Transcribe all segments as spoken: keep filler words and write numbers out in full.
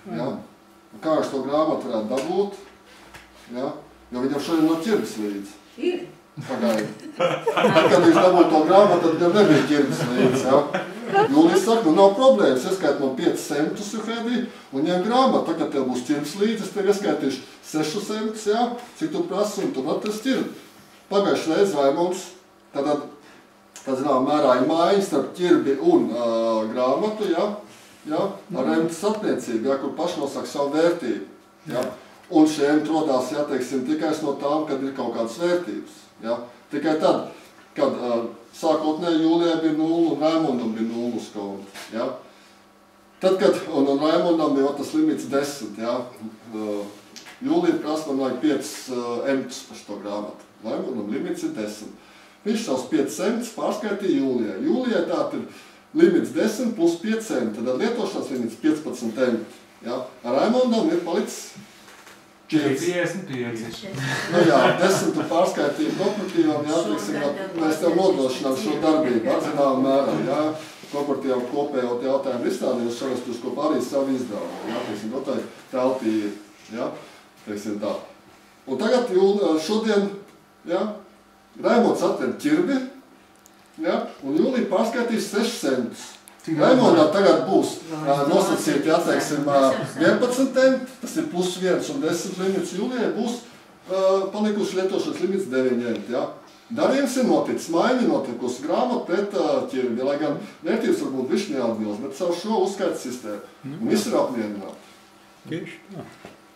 Ja? Kā viņš to grāmatu varētu dabūt? Ja? Jo viņam šodien no ķirbis līdzi. Ir. Pagaidi. Kad viņš dabūja to grāmatu, tad viņam nebija ķirbis līdzi. Ja? Jūlijas saka, nu nav problēmas, ieskait man piecus centus, Juhēdī, un ņem grāmatu. Tagad tev būs ķirbis līdzi, es tev ieskaitīšu sešus centus, ja? Cik tu prasi, un tu atrast ķirbi. Pagājuši reiz Raimonds, tad, tad zinām, mērā ir mājiņas starp ķirbi un uh, grāmatu, ja? Ja? Ar remtas attiecību, ja? Kur pašnosaka savu vērtību. Ja? Un šiem rodās, ja, teiksim, tikai no tām, kad ir kaut kādas vērtības. Ja? Tikai tad, kad uh, sākotnēji Jūlijai bija nulle un Raimondam bija nulle uz konta. Ja? Tad, kad, un, un Raimondam bija tas limits desmit, ja? uh, Jūlija prasa, man vajag piecus uh, emtus par šo grāmatu. Raimondam limits ir desmit. Viņš savus piecus emtus pārskaitīja Jūlijai. Jūlijai tātad ir limits desmit plus pieci emti, tad lietošanas limits piecpadsmit emti. Ja? Ar Raimondam ir palicis piecdesmit pieci. Nu jā, desmit pārskaitību kooperatīvam, jā, teiksim, mēs tev nodrošinām šo darbību, atzinām mērā, jā, kooperatīvam kopējot jautājumu izstādījumu, šoreiz uz ko arī savu izdevumu, jā, teiksim, gotai teltī ir, jā, teiksim tā. Un tagad šodien, jā, Raimonds atver ķirbi, jā, un Jūlija pārskaitīs sešus centus. Raimondā tagad būs nosacīti, ja, teiksim, vienpadsmit emti, tas ir plus viens un desmit limits. Jūlijai būs uh, palikuši lietošanas limits deviņi emti. Ja. Darījums ir noticis, maiņa notikusi grāmatu pret uh, ķirbi, lai gan vērtības varbūt višķi neatbilst, bet savu šo uzskaitu sistēmu. Un viss ir apmierināti. Tieši tā.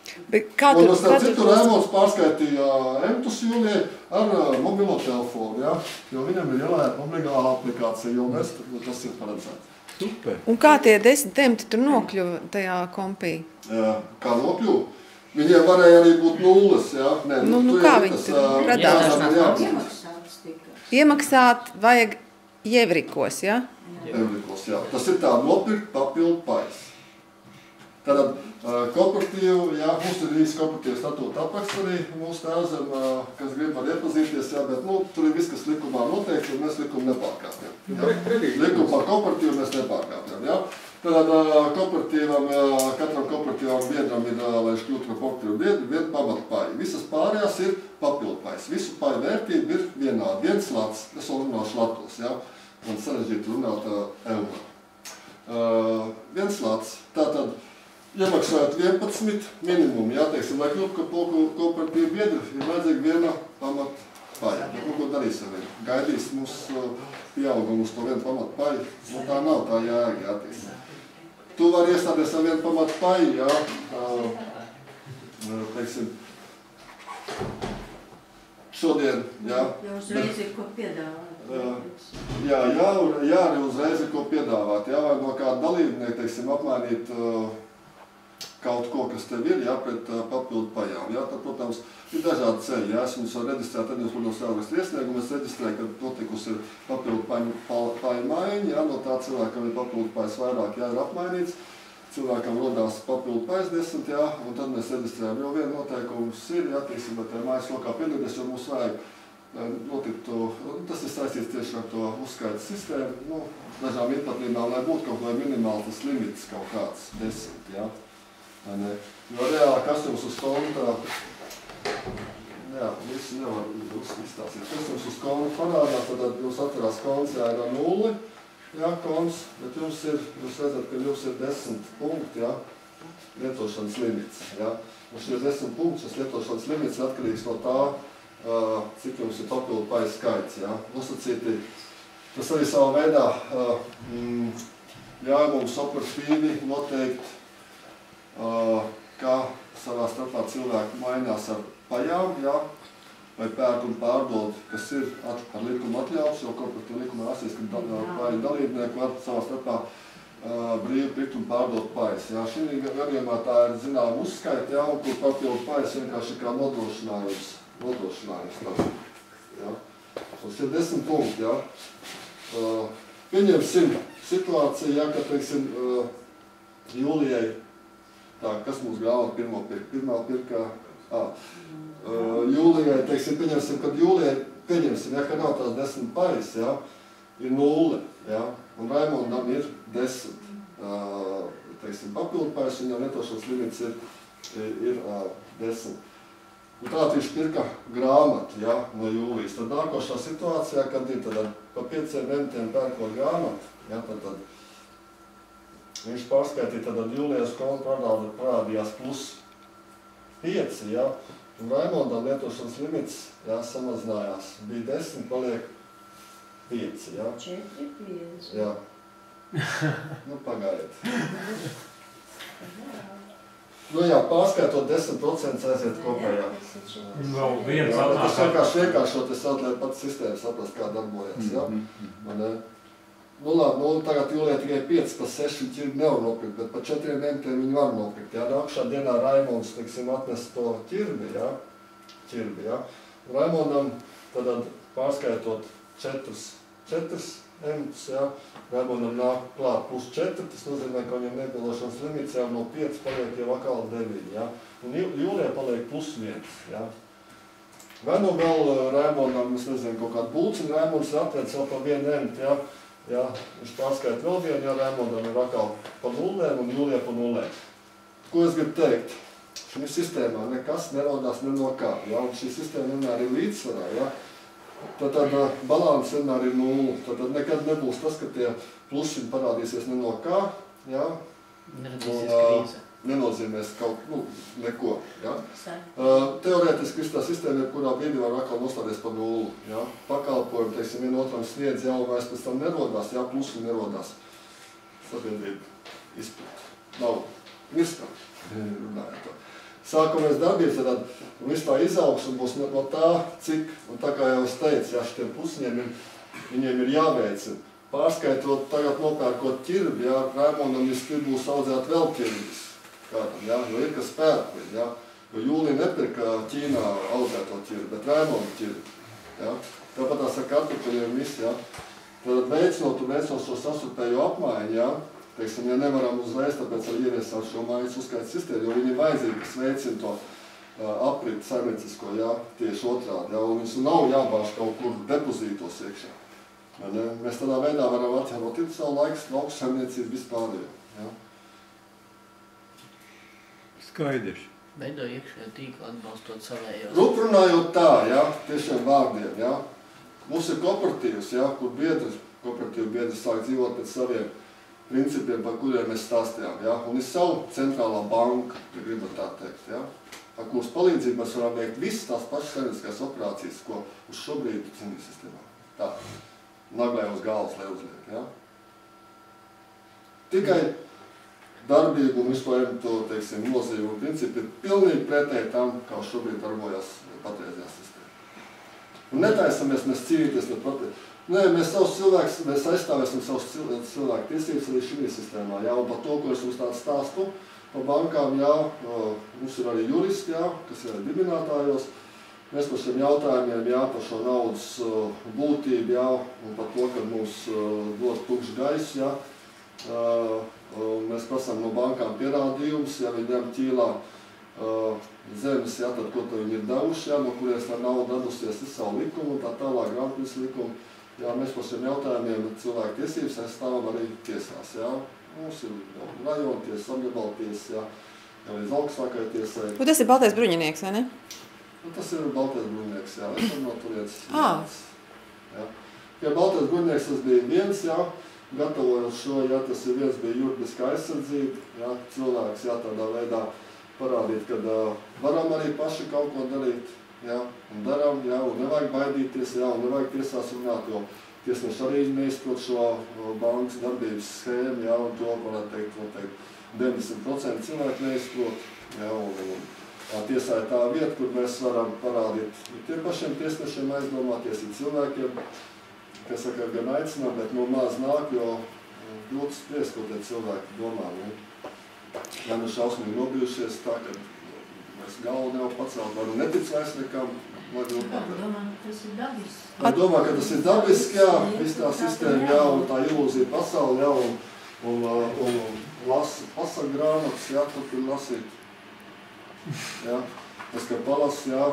Un uz tā citu Raimonds pārskaitīja emtus Jūlijai ar uh, mobilo telefonu, ja, jo viņam ir ielēta obligāla aplikācija, jo mēs tas ir paredzēts. Super. Un kā tie desmit emti tur nokļuva tajā kompī? Jā, kā nokļuva? Viņiem varēja arī būt nulles, jā? Nē, nu, nu kā viņi tur radās? Iemaksāt vajag jevrikos, jā? Jevrikos, jā. Tas ir tā nopirkt papildu pais. Tātad kooperatīvu, jā, mums ir īsti kooperatīvu statūta apraksts arī mūsu tēvzem, kas grib var iepazīties, jā, bet, nu, tur ir viss, kas likumā noteikts, un mēs likumu nepārkāpjam. Likumu par kooperatīvu mēs nepārkāpjam, jā. Tātad kooperatīvam, katram kooperatīvam biedram ir, lai viņš kļūtu par kooperatīvu biedru, viena pamatpaja. Visas pārējās ir papildpais. Visu paju vērtība ir vienāda. Viens lats, es vēl runāšu latos, jā. Man sarežģītu runāt euro. Uh, viens lats, tātad, iemaksājot vienpadsmit minimumu, jā, teiksim, lai kļūtu par kooperatīvu biedru, ir vajadzīga viena pamatpaja. Bet, nu, ko darīs ar vienu? Gaidīs mums pieaugumu uz to vienu pamatpaju. Nu, tā nav tā jēga, jā, teiksim. Tu vari iestāties ar vienu pamatpaju, jā, uh, teiksim, šodien, jā. Jau uzreiz ir ko piedāvāt. Jā, jā, jā, arī uzreiz ir ko piedāvāt, jā, vai no kāda dalībnieka, teiksim, apmainīt uh, kaut ko, kas tev ir, jā, pret uh, papildu pajām, jā, tad, protams, ir dažādi ceļi, jā, es viņus var reģistrēt, tad jūs, protams, vēlreiz iesniegumu, es reģistrēju, kad notikusi ir papildu paju maiņa, jā, no tā cilvēkam ir papildu pajas vairāk, jā, ir apmainīts, cilvēkam rodās papildu pajas desmit, jā, un tad mēs reģistrējam, jo viena noteikums ir, jā, teiksim, bet mājas lokā piedalīties, jo mums vajag notiktu, tas ir saistīts tieši ar to uzskaitu sistēmu, nu, dažām iepatlībām, lai būtu kaut vai minimāli tas limits kaut kāds desmit, jā. Ne? Jo reāli, kas jums uz konta, jā, visi nevar izstāstīt, kas jums uz konta parādās, tad jūs atverās konts, jā, ir ar nulli, jā, konts, bet jums ir, jūs redzat, ka jums ir desmit punkti, jā, lietošanas limits, jā. Un šie desmit punkti, šis lietošanas limits atkarīgs no tā, Uh, cik jums ir papildu paju skaits, jā. Nosacīti, tas arī savā veidā uh, mm, ļauj mums operatīvi noteikt, uh, kā savā starpā cilvēki mainās ar pajām, jā, vai pērk un pārdod, kas ir at, ar likumu atļauts, jo kooperatīva likuma rasīs, ka paju dalībnieki var savā starpā uh, brīvi pirkt un pārdot pajas, jā. Šī gadījumā tā ir zinām uzskaita, jā, un kur papildu pajas vienkārši kā nodrošinājums. nodrošinājums tas. Ja? Tas ir desmit punkti, ja? Uh, pieņemsim situāciju, ja, ka, teiksim, uh, Jūlijai, tā, kas mums grāmata pirmo pirka? Pirmā pirkā, ah, uh, Jūlijai, teiksim, pieņemsim, kad Jūlijai, pieņemsim, ja, ka nav tās desmit pajas, ja, ir nulle, ja, un Raimondam ir desmit. Uh, teiksim, papildpājs, viņam netošanas limits ir, ir uh, desmit. Un tā viņš pirka grāmatu, ja, no jūlijas. Tad nākošā situācijā, kad ir tad pa pieciem entiem pērkot grāmatu, ja, tad, tad viņš pārskaitīja, tad jūlijas konta parādījās plus pieci, ja, un Raimondam lietošanas limits, ja, samazinājās. Bija desmit, paliek pieci, ja. četri, pieci. Jā. Nu, pagaidiet. Nu jā, pārskaitot desmit procenti aiziet kopējā. Vēl viens jā, atnāk. tas vienkārši vienkāršot, es atliek pats sistēmu saprast, kā darbojas, jā. Man, nu labi, nu tagad jūlijā tikai pieci pa seši ķirbi nevar nopirkt, bet pa četriem entiem viņi var nopirkt, jā. Nākšā dienā Raimonds, teiksim, atnes to ķirbi, jā. Ķirbi, jā. Raimondam tad pārskaitot četrus, četrus entus, jā. Raimondam nāk klāt plus četri, tas nozīmē, ka viņam nepilošanas limits jau no pieci paliek jau atkal deviņi, jā. Un jūlijā paliek plus viens, jā. Vai nu vēl Raimondam, es nezinu, kaut kādu bulciņu, Raimonds ir atvēc vēl pa vienu entu, jā. Jā, viņš pārskaita vēl vienu, jā, Raimondam ir atkal pa nullēm un jūlijā pa nullēm. Ko es gribu teikt? Šī sistēmā nekas nerodās ne no kā, jā, un šī sistēma vienmēr ir līdzsvarā, jā. Tad, tad balans vienmēr ir nulli. Tad, tad nekad nebūs tas, ka tie plusiņi parādīsies ne no kā, jā. Neradīsies krīze. Nenozīmēs kaut, nu, neko, jā. Uh, teorētiski viss tā sistēma, kurā brīdī var atkal nostāties pa nulli, jā. Pakalpojumi, teiksim, vien otram sniedz, jā, un vairs pēc tam nerodās, jā, plusiņi nerodās. Sabiedrība izprat. Nav mirskā, runājot to. Sākumais darbības, tad viss tā izaugsme būs no, no tā, cik, un tā kā jau es teicu, jā, šitiem pusiņiem ir, viņiem ir jāveicina. Pārskaitot, tagad nopērkot ķirbi, jā, Raimondam viss būs audzēt vēl ķirbis, kādam, jā, jo ir kas pērkli, jā, jo Jūlija nepirka Ķīnā audzēto ķirbi, bet Raimonda ķirbi, jā. Tāpat tās ar kartupeļiem viss, jā. Tad veicinot un veicinot šo sastarpējo apmaiņu, jā. Teiksim, ja nevaram uzreiz, tāpēc arī ieviesāt šo mājas uzskaits sistēmu, jo viņi ir vajadzīgi, kas veicina to uh, apriti saimniecisko, jā, tieši otrādi, jā, un viņus nav jābāž kaut kur depozītos iekšā. Ne? Mēs tādā veidā varam atjāvot ir savu laiks, lauku saimniecību vispārējo, jā. Skaidrs. Veido iekšējo tīklu atbalstot savējos. Rup runājot tā, jā, tiešiem vārdiem, jā. Mums ir kooperatīvs, jā, kur biedri, kooperatīvu biedri sāk dzīvot pēc saviem principiem, par kuriem mēs stāstījām, ja? Un ir savu centrālā banka, ja gribat tā teikt, ja? Ar kuras palīdzību mēs varam veikt visas tās pašas saimnieciskās operācijas, ko uz šobrīd cīnīs sistēmā. Tā, naglē uz galvas, lai uzliek, ja? Tikai darbību un vispār to, teiksim, nozīmu un principi ir pilnīgi pretēji tam, kā uz šobrīd darbojas patreizajā sistēmā. Un netaisamies mēs cīnīties pret patreiz. Nē, mēs savus cilvēkus, mēs aizstāvēsim savus cilvēku tiesības arī šī sistēmā, jā, un par to, ko es jums tādu stāstu, par bankām, jā, mums ir arī juristi, jā, kas ir dibinātājos, mēs par šiem jautājumiem, jā, par šo naudas būtību, jā, un par to, kad mums dod tukšu gaisu, jā, un mēs prasām no bankām pierādījumus, ja viņi ņem ķīlā zemes, jā, tad ko to viņi ir devuši, jā, no kurienes tā nauda radusies ir savu likumu un tā tālāk grāmatpils likumu. Jā, mēs par šiem jautājumiem cilvēku tiesības aizstāvam arī tiesās, jā. Mums ir rajona tiesa, apgabala tiesa, jā, jā, līdz augstākai tiesai. Un tas ir Baltais bruņinieks, vai ne? Nu, tas ir Baltais bruņinieks, jā, es varu no turienes. Ah. Jā. Ja Baltais bruņinieks tas bija viens, jā, gatavojot šo, jā, tas ir viens bija juridiska aizsardzība, jā, cilvēks, jā, tādā veidā parādīt, kad uh, varam arī paši kaut ko darīt. Jā, un darām, jā, un nevajag baidīties, jā, un nevajag tiesās runāt, jo tiesneši arī neizprot šo bankas darbības schēmu, jā, un to varētu teikt, teikt deviņdesmit procenti cilvēku neizprot, jā, un, un jā, tiesā ir tā vieta, kur mēs varam parādīt tiem pašiem tiesnešiem aizdomāties, ir cilvēkiem, kas saka, gan aicinām, bet no maz nāk, jo ļoti spriest, ko tie cilvēki domā, ne? Ja nu šausmīgi nobijušies tā, ka es galvu nevar pacelt, varu netic vairs nekam, lai Es domāju, ka tas ir dabiski. Es domāju, ka tas ir dabiski, jā, viss tā sistēma, jā, un tā ilūzija pasauli, jā, un, un, un, un lasa pasaku grāmatas, jā, tur tur lasīt. Jā, es kā palasu, jā,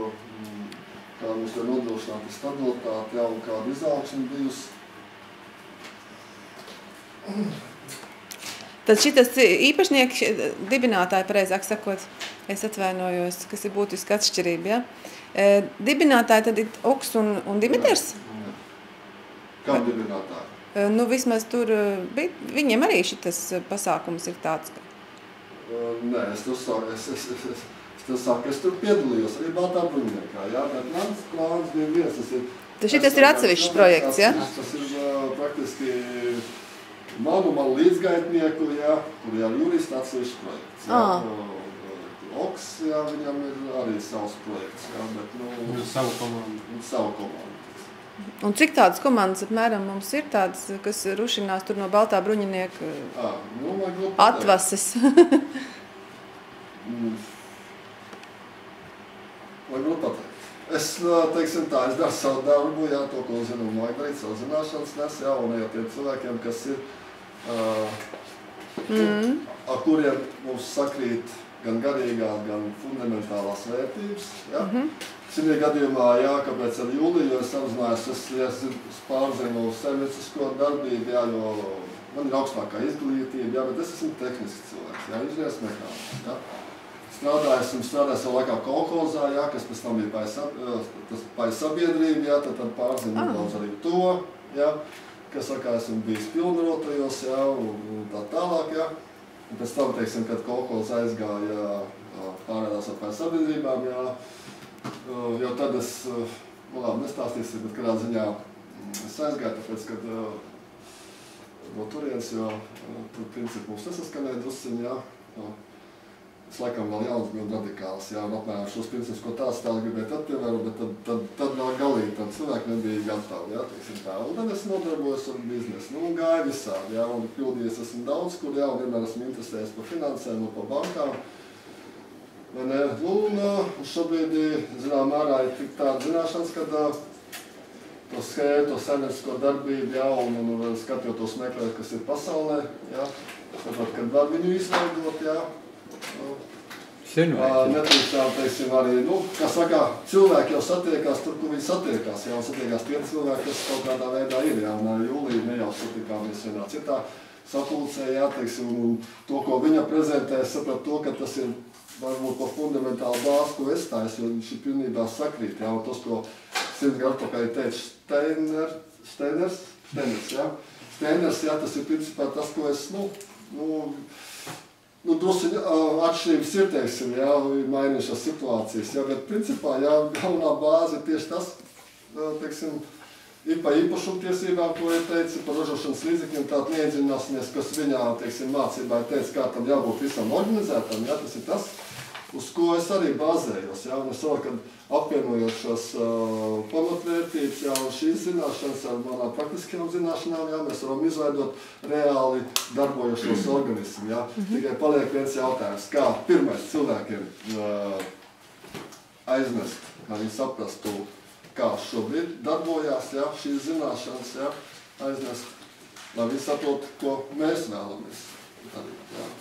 kā mums ir nodrošināta stabilitāte, jā, un kāda izaugsme bijusi. Tad šitas īpašnieki, dibinātāji, pareizāk sakot, es atvainojos, kas ir būtiska atšķirība, ja? E, dibinātāji tad ir Oks un, un Dimitrs? Kā dibinātāji? E, nu, vismaz tur, bija, viņiem arī šitas pasākums ir tāds, ka... Nē, es tur sāku, es, es, es, es, es, sāku, es tur piedalījos, arī Baltā bruņiniekā, jā, bet mans plāns bija viens, tas ir... Tas šitas ir atsevišķs projekts, ja? Tas ir uh, praktiski manu, manu līdzgaitnieku, jā, kur jā, juristi atsevišķs projekts, jā. Ah. Oks, jā, viņam ir arī savs projekts, jā, bet, nu... Un savu komandu. Savu komandu. Un cik tādas komandas apmēram mums ir tādas, kas rušinās tur no Baltā bruņinieka à, nu, atvases? mm. Lai grūti pateikt. Es, teiksim tā, es daru savu darbu, jā, to, ko zinu, un vajag darīt savu zināšanas nes, jā, un jā, tiem cilvēkiem, kas ir, uh, mm. ar kuriem mums sakrīt gan garīgās, gan fundamentālās vērtības, jā. Mm-hmm. Šajā gadījumā, jā, kāpēc ar Jūliju, jo es apzinājos, es, es, es pārzinu saimniecisko darbību, jā, jo man ir augstākā izglītība, jā, bet es esmu tehnisks cilvēks, jā, inženieris mehāniķis, jā. Strādāju, esmu strādājis vēl laikā kolhozā, jā, kas pēc tam bija paja sabiedrība, jā, tad, tad pārzinu ah. daudz arī to, jā, kas sakā, esmu bijis pilnvarotajos, jā, un, un tā tālāk, jā. Un pēc tam, teiksim, kad kolhoz aizgāja pārādās ar paja sabiedrībām, jā, Uh, jo tad es, uh, nu labi, nestāstīsim, bet kādā ziņā es aizgāju, tāpēc, kad uh, no turienes, jo uh, tur principi mums nesaskanēja drusciņi, jā. Uh, es laikam vēl jauns biju radikāls, jā, un apmēram šos principus, ko tās tāli gribētu atpiemērot, bet tad, tad, tad vēl galīgi tad cilvēki nebija gatavi, jā, teiksim tā. Un tad es nodarbojos ar biznesu, nu, un gāju visādi, jā, un pildījies esmu daudz, kur, jā, un vienmēr esmu interesējies par finansēm un par bankām. Vai ne? Nu, un šobrīd, zinām, mērā ir tik tāda zināšanas, kad uh, to skēju, to saimniecisko darbību, jā, un, un, un skatjotos meklēt, kas ir pasaulē, jā. Tāpat, kad var viņu izveidot, jā. Uh, Netīšām, teiksim, arī, nu, kā saka, cilvēki jau satiekās tur, kur viņi satiekās, jā, un satiekās tie cilvēki, kas kaut kādā veidā ir, jā, un ar Jūliju ne jau satikāmies vienā citā sapulcē, jā, teiksim, un to, ko viņa prezentē, es sapratu to, ka tas ir varbūt par fundamentālu bāzi, ko es taisu, jo viņš ir pilnībā sakrīt, jā, un tas, ko simts gadu atpakaļ teica Steiner, Steiners, Steiners, jā, Steiners, jā, tas ir principā tas, ko es, nu, nu, nu, drusciņi atšķirības ir, teiksim, jā, ir mainījušās situācijas, jā, bet principā, jā, galvenā bāze ir tieši tas, teiksim, ir par īpašumtiesībām, ko ir teica, par ražošanas līdzekļiem, tātad neiedziļināsimies, kas viņā, teiksim, mācībā ir teica, kā tam jābūt visam organizētam, jā, tas ir tas, uz ko es arī bāzējos, jā, un es savu, kad apvienojot šos uh, pamatvērtības, jā, un šīs zināšanas ar manām praktiskajām zināšanām, jā, mēs varam izveidot reāli darbojošos organismu, jā. Mm-hmm. Tikai paliek viens jautājums, kā pirmais cilvēkiem uh, aiznest, lai viņi saprastu, kā šobrīd darbojās, jā, šīs zināšanas, jā, aiznest, lai viņi saprot, ko mēs vēlamies darīt, jā.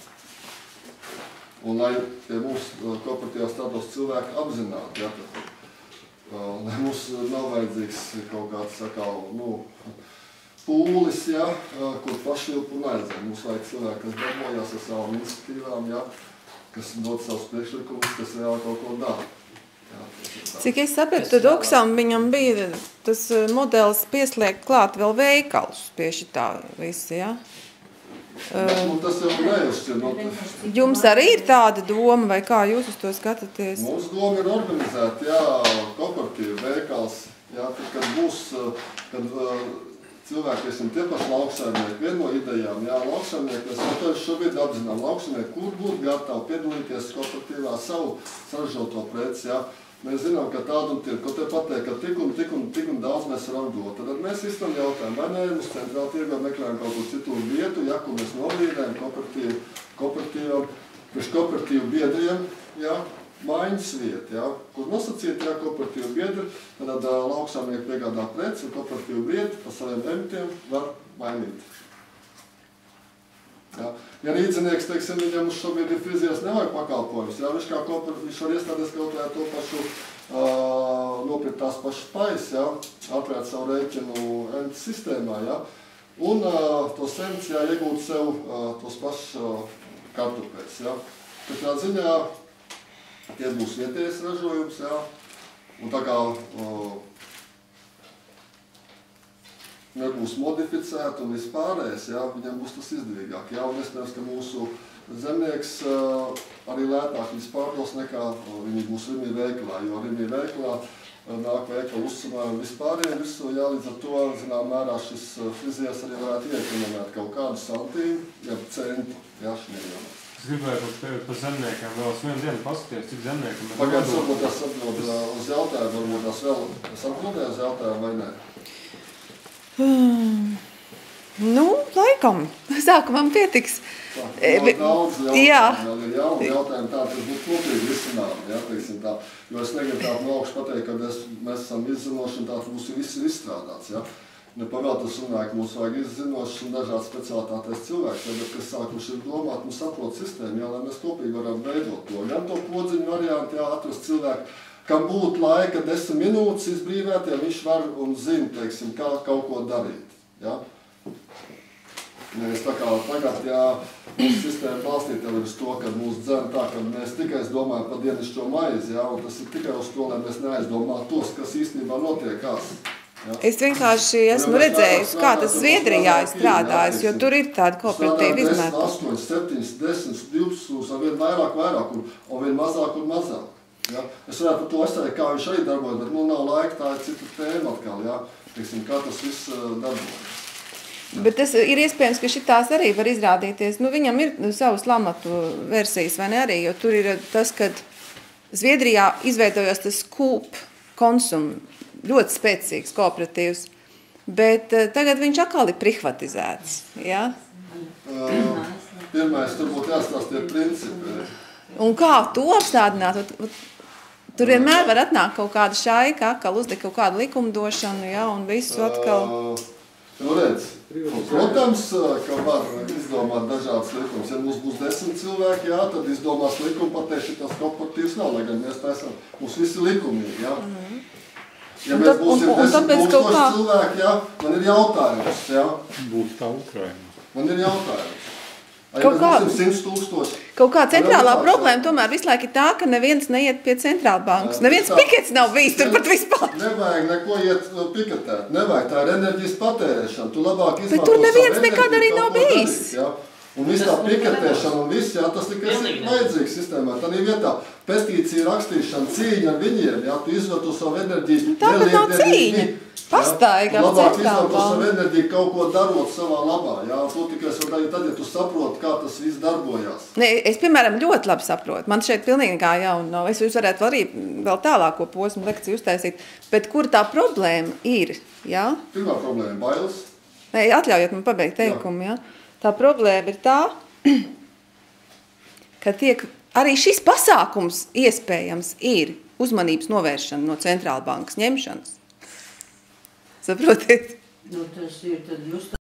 Un lai pie mums kooperatīvā strādos cilvēki apzināti, jā, tad, uh, lai mums nav vajadzīgs kaut kāds, sakau, nu, pūlis, jā, uh, kur pašvilpu un aizdzen. Mums vajag cilvēki, kas darbojās ar savām iniciatīvām, jā, kas dod savus priekšlikumus, kas reāli kaut ko dara. Jā, cik es sapratu, tad Oksam viņam bija tas modelis pieslēgt klāt vēl veikalus pie šitā visi, jā? Nu, tas jau nejušķir. Nu, jums arī ir tāda doma, vai kā jūs uz to skatāties? Mūsu doma ir organizēt, jā, kooperatīvu veikals, jā, tad, kad būs, kad uh, cilvēki, esam tie paši lauksaimnieki, viena no idejām, jā, lauksaimnieki, mēs to šobrīd apzinām, lauksaimnieki, kur būtu gatavi piedalīties kooperatīvā savu saražoto preci, jā. Mēs zinām, ka tādu un tie, ko te pateikt, ka tik un tik un tik un daudz mēs varam dot. Tad mēs izstam jautājumu, vai ne, mums centrāli tirgā meklējam kaut kur citu vietu, ja, kur mēs nobrīdējam kooperatīvu, kooperatīvam, priekš kooperatīvu biedriem, jā, maiņas vieta, jā, kur nosacīt, jā, kooperatīvu biedri, tad lauksaimnieki piegādā preci, un kooperatīvu biedri pa saviem emitiem var mainīt. Jā. Ja rīdzinieks, teiksim, viņam uz šobrīd ir frizieris nevajag pakalpojumus, jā, viņš kā kopar, viņš var iestāties kaut vai to pašu, uh, nopirkt tās pašas pais, jā, atvērt savu rēķinu entes sistēmā, jā, Un uh, to semts jāiegūt sev uh, tos pašus uh, kartupēs. Ja. Katrā ziņā tie būs vietējais ražojums, ja. Un tā kā uh, nebūs modificēti un vispārējais, ja, viņam būs tas izdevīgāk. Ja. Un iespējams, ka mūsu zemnieks uh, arī lētāk viņas pārdos nekā uh, viņi būs Rimī veikalā, jo Rimī veikalā nāk veikala uzsamā un vispārējiem visu, jā, līdz ar to, zinām, mērā šis frizieris arī varētu iekonomēt kaut kādu santīmu, ja centu, jā, šmierjām. Es gribēju pat par zemniekiem vēl es vienu dienu paskaties, cik zemniekiem ir... Pagāds, varbūt tās atbild uz jautājumu, varbūt tās vēl, es atbildēju uz jautājumu vai nē? Hmm. Nu, laikam, sākumam pietiks. Tā, daudz, daudz jautājumu, vēl ir jauni jautājumi, tā, tas būtu kopīgi risinājumi, jā, teiksim tā. Jo es negribu tādu no augšu pateikt, ka es, mēs esam izzinoši un tā mums viss ir izstrādāts, jā. Ne pavēl tas runāja, ka mums vajag izzinoši un dažādas specialitātes cilvēks, ja, bet kas sākuši ir domāt un saprot sistēmu, jā, lai mēs kopīgi varam veidot to. Gan to podziņu variantu, jā, atrast cilvēku, kam būtu laika desmit minūtes izbrīvēt, ja viņš var un zina, teiksim, kā kaut ko darīt, jā. Nevis tā kā tagad, jā, mūsu sistēma balstīta ir uz to, ka mūs dzen tā, ka mēs tikai domājam par dienišķo maizi, jā, un tas ir tikai uz to, lai mēs neaizdomātu tos, kas īstenībā notiekās. Jā. Es vienkārši esmu redzējusi, kā tas Zviedrijā ir strādājis, jo tur ir tāda kooperatīva izmērta. astoņi, septiņi, desmit, divdesmit, un vien vairāk, vairāk, un, un vien mazāk un mazāk. Jā. Es varētu par to aizstāvēt, kā viņš arī darbojas, bet nu nav laika, tā ir cita tēma atkal, jā, teiksim, kā tas viss darbojas. Bet tas ir iespējams, ka šitās arī var izrādīties. Nu, viņam ir savas lamatu versijas, vai ne arī, jo tur ir tas, kad Zviedrijā izveidojās tas kūp konsum, ļoti spēcīgs kooperatīvs, bet tagad viņš atkal ir privatizēts, jā? Uh, pirmais, tur būtu jāstāst tie principi. Un kā to apstādināt? Tur vienmēr var atnākt kaut kāda šaika, atkal uzlikt kaut kādu likumdošanu, jā, un visu atkal... Uh, Nu redz, protams, ka var izdomāt dažādas likumus. Ja mums būs desmit cilvēki, jā, tad izdomās likumu pateikt, šitas kooperatīvs nav, lai gan mēs taisām, mums visi likumīgi, jā. Ja mēs būsim desmit tūkstoši cilvēki, jā, man ir jautājums, jā. Būs tā Ukraina. Man ir jautājums. Ja Kaut mēs kā, būsim simts tūkstoši. Kaut kā centrālā problēma tomēr visu laiku ir tā, ka neviens neiet pie centrālbankas. Neviens pikets nav bijis tur pat vispār. Nevajag neko iet piketēt. Nevajag, tā ir enerģijas patērēšana. Tu labāk izmanto Bet tur neviens savu nekad arī enerģiju, nav kaut ko bijis. darīt, jā. Un viss tā piketēšana un viss, jā, tas tikai ir vajadzīgs sistēmā. Tā ir vietā pestīcija rakstīšana, cīņa ar viņiem, jā, tu izmanto savu enerģiju. Tā pat nav cīņa. Pastaigā labāk izmanto centrālbanka. savu enerģiju kaut ko darot savā labā, jā. To tikai es varu darīt tad, ja tu saproti, kā tas viss darbojās. Ne, es, piemēram, ļoti labi saprotu. Man šeit pilnīgi kā jauna nav. Es jūs varētu arī vēl tālāko posmu lekciju uztaisīt. Bet kur tā problēma ir, jā? Pirmā problēma - bailes. Nē, atļaujiet man pabeigt teikumu, jā. Tā problēma ir tā, ka tiek arī šis pasākums iespējams ir uzmanības novēršana no centrālbankas ņemšanas. Saprotiet? Nu, tas ir tad jūs